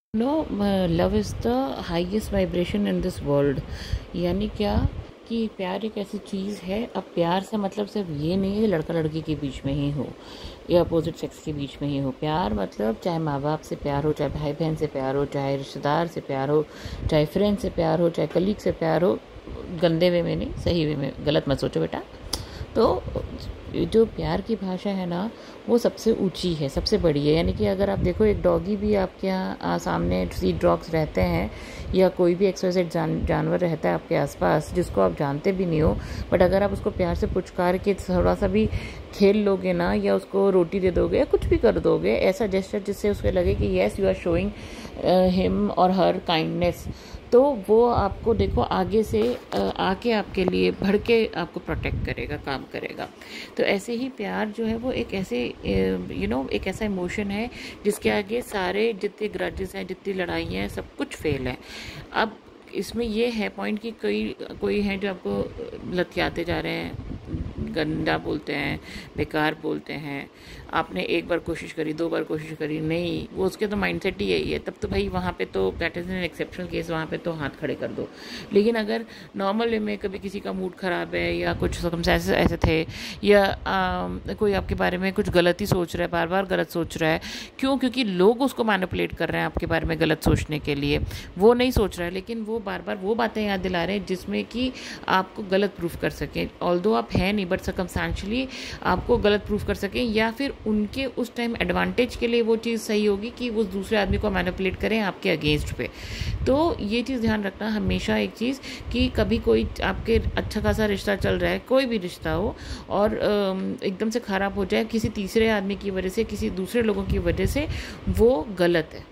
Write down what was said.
No love is the highest vibration in this world. यानी क्या कि प्यार एक ऐसी चीज़ है। अब प्यार से मतलब सिर्फ ये नहीं है लड़का लड़की के बीच में ही हो या अपोजिट सेक्स के बीच में ही हो। प्यार मतलब चाहे माँ बाप से प्यार हो, चाहे भाई बहन से प्यार हो, चाहे रिश्तेदार से प्यार हो, चाहे फ्रेंड से प्यार हो, चाहे कलीग से प्यार हो। गंदे वे में नहीं, सही वे में, गलत मत सोचो बेटा। तो जो प्यार की भाषा है ना, वो सबसे ऊंची है, सबसे बड़ी है। यानी कि अगर आप देखो, एक डॉगी भी आपके यहाँ सामने स्ट्रीट डॉग्स रहते हैं या कोई भी एक्सवाइजेड जानवर रहता है आपके आसपास जिसको आप जानते भी नहीं हो, बट अगर आप उसको प्यार से पुचकार के थोड़ा सा भी खेल लोगे ना, या उसको रोटी दे दोगे या कुछ भी कर दोगे, ऐसा जेस्चर जिससे उसको लगे कि yes you are showing him और हर काइंडनेस, तो वो आपको देखो आगे से आके आपके लिए बढ़ के आपको प्रोटेक्ट करेगा, काम करेगा। तो ऐसे ही प्यार जो है वो एक ऐसे एक ऐसा इमोशन है जिसके आगे सारे जितने ग्रजेस हैं, जितनी लड़ाइयाँ हैं, सब कुछ फेल है। अब इसमें ये है पॉइंट कि कोई हैं जो आपको लतियाते जा रहे हैं, गंदा बोलते हैं, बेकार बोलते हैं। आपने एक बार कोशिश करी, 2 बार कोशिश करी, नहीं, वो उसके तो माइंडसेट ही यही है, तब तो भाई वहाँ पे तो that is an exceptional case, वहाँ पे तो हाथ खड़े कर दो। लेकिन अगर नॉर्मल वे में कभी किसी का मूड ख़राब है या कुछ सर्कमस्टेंसेस ऐसे थे, या कोई आपके बारे में कुछ गलत ही सोच रहा है, बार बार गलत सोच रहा है, क्यों? क्योंकि लोग उसको मैनिपुलेट कर रहे हैं आपके बारे में गलत सोचने के लिए। वो नहीं सोच रहा है, लेकिन वो बार बार वो बातें याद दिला रहे हैं जिसमें कि आपको गलत प्रूफ कर सकें। ऑल्दो आप हैं नहीं, बट सर्कमस्टेंशियली आपको गलत प्रूफ कर सकें, या फिर उनके उस टाइम एडवांटेज के लिए वो चीज़ सही होगी कि वो दूसरे आदमी को मैनिपुलेट करें आपके अगेंस्ट पे। तो ये चीज़ ध्यान रखना हमेशा, एक चीज़ कि कभी कोई आपके अच्छा खासा रिश्ता चल रहा है, कोई भी रिश्ता हो, और एकदम से ख़राब हो जाए किसी तीसरे आदमी की वजह से, किसी दूसरे लोगों की वजह से, वो गलत है।